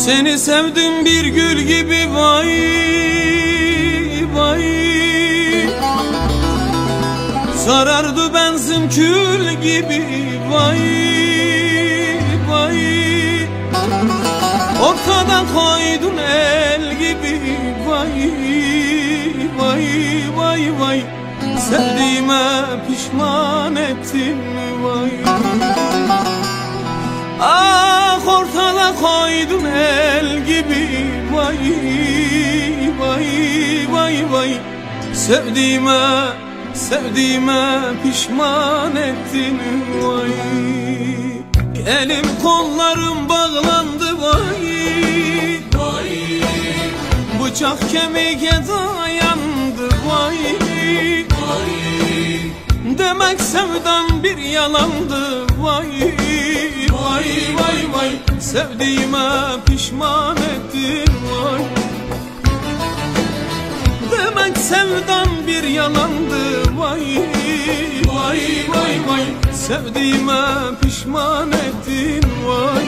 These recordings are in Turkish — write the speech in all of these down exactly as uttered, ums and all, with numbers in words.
Seni sevdim bir gül gibi vay vay. Sarardı benzin kül gibi vay vay. Ortada koydun el gibi vay vay vay vay. Sevdiğime pişman ettin vay. Ah ortada koydun el gibi vay vay vay vay. Sevdiğime, sevdiğime pişman ettin vay. Elim kollarım bağlandı vay vay. Bıçak kemiğe dayandı vay vay. Demek sevdan bir yalandı vay vay vay vay. Sevdiğime pişman ettin vay. Demek sevdan bir yalandı vay vay vay vay. Sevdiğime pişman ettin vay.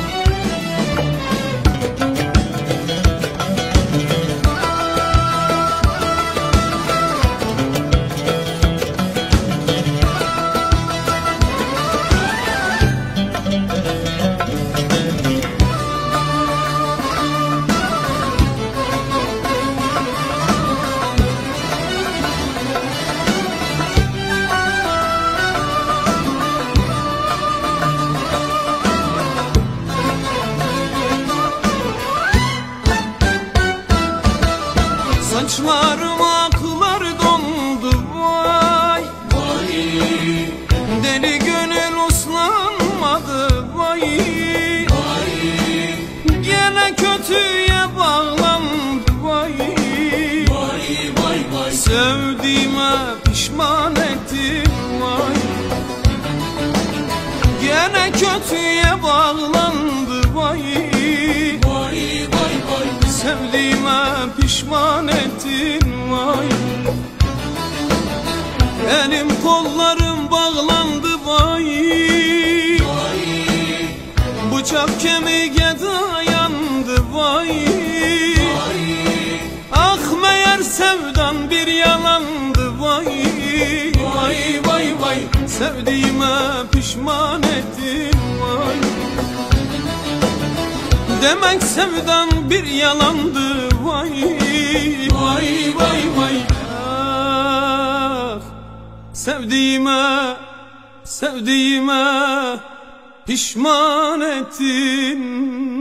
Saçlarım aklar dondu vay vay. Deli gönül uslanmadı vay vay. Gene kötüye bağlandı vay vay vay vay. Sevdiğime pişman ettim vay. Gene kötüye bağlandı vay vay vay vay. Sevdiğime pişman ettin vay. Elim kollarım bağlandı vay vay. Bıçak kemiğe dayandı vay vay. Ah meğer sevdan bir yalandı vay vay vay vay. Sevdiğime pişman ettin vay. Demek sevdan bir yalandı vay vay vay vay. Ah sevdiğime, sevdiğime pişman ettin